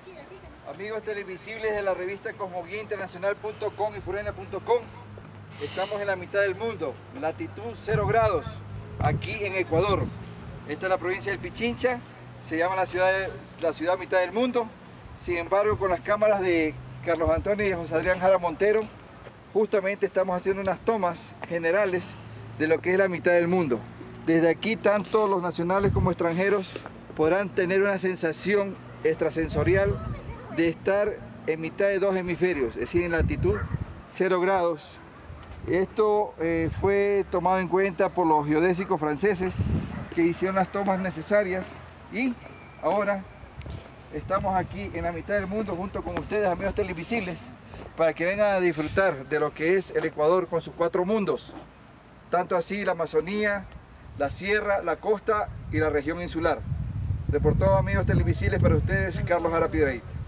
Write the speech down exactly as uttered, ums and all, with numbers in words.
Amigos televisibles de la revista Cosmoguía Internacional punto com y Furena punto com, estamos en la mitad del mundo, latitud cero grados, aquí en Ecuador. Esta es la provincia del Pichincha, se llama la ciudad, de, la ciudad mitad del mundo. Sin embargo, con las cámaras de Carlos Antonio y de José Adrián Jara Montero, justamente estamos haciendo unas tomas generales de lo que es la mitad del mundo. Desde aquí, tanto los nacionales como extranjeros podrán tener una sensación extrasensorial de estar en mitad de dos hemisferios, es decir, en latitud cero grados. Esto eh, fue tomado en cuenta por los geodésicos franceses que hicieron las tomas necesarias, y ahora estamos aquí en la mitad del mundo junto con ustedes, amigos televisibles, para que vengan a disfrutar de lo que es el Ecuador con sus cuatro mundos, tanto así la Amazonía, la sierra, la costa y la región insular. Reportó, amigos televisibles, para ustedes Carlos Jara Piedrahita.